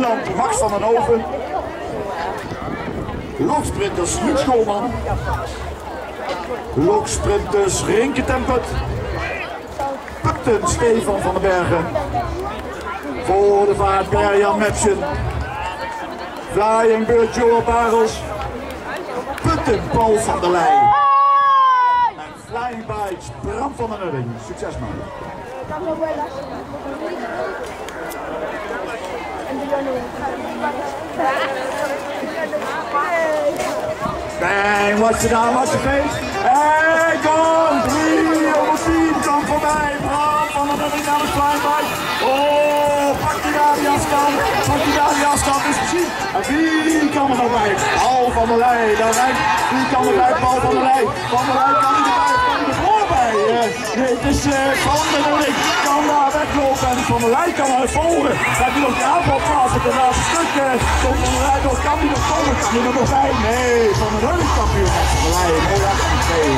Groenland Max van den Hoven. Logsprinters Luc Schoolman. Logsprinters Rinke Tempert. Putten Stefan van den Bergen. Voor de vaart Berjan Mepsen. Flying Bird Joel Barels. Putten Paul van der Leij. En Flying Bites Bram van den Udding. Succes man. Bang, watch it down, watch your face. Hey, go! 3 over 10, kom voorbij. Bram van den Udding naar de Flying Bites. Oh, pak die daar die afstand. Pak die daar die afstand, is gezien. En wie kan er nog bij? Paul van der Leij, daar rijdt. Wie kan er bij? Paul van der Leij. Van der Leij kan erbij, kan er voorbij. Nee, het is Van den Udding kan daar weglopen en Van der Leij kan hij volgen. Dan heb je nog de aanvalplaats op het laatste stuk. Komt Van der Leij nog, kan hij nog komen? Kan hij er nog bij? Nee, Van den Udding kampioen met Van der Leij. Mooi 8-2.